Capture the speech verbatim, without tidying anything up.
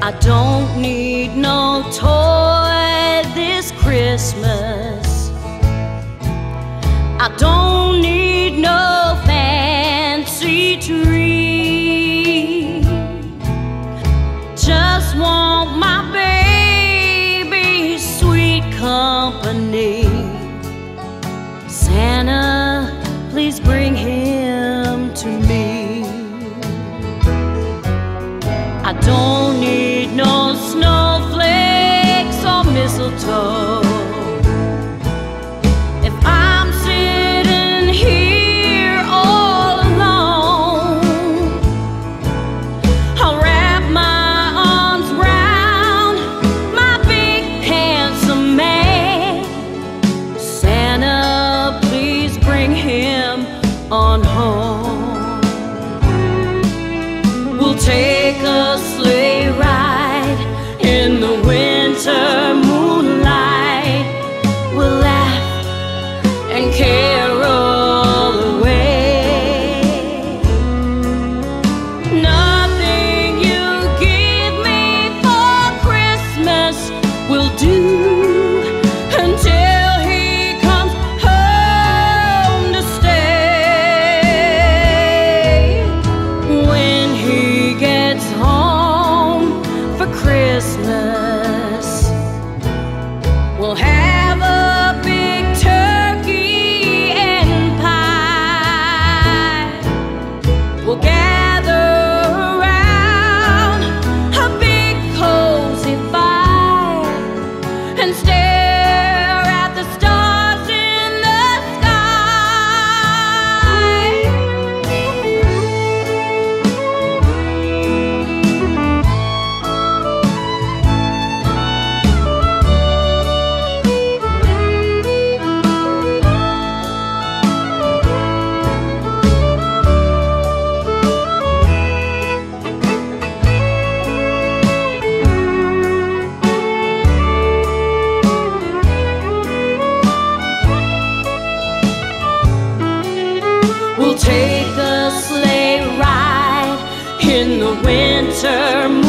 I don't need no toy this Christmas. I don't need no fancy tree. Just want my baby's sweet company. Santa, please bring him to me. I don't need no snowflakes or mistletoe. If I'm sitting here all alone, I'll wrap my arms round my big handsome man. Santa, please bring him on home. We'll take a sleigh ride in the winter moonlight. We'll laugh and carol away. Nothing you give me for Christmas will do until he comes home to stay. When he gets home for Christmas, we'll have a big turkey and pie. We'll gather around a big cozy fire and stare at the stars in the sky. We'll take a sleigh ride in the winter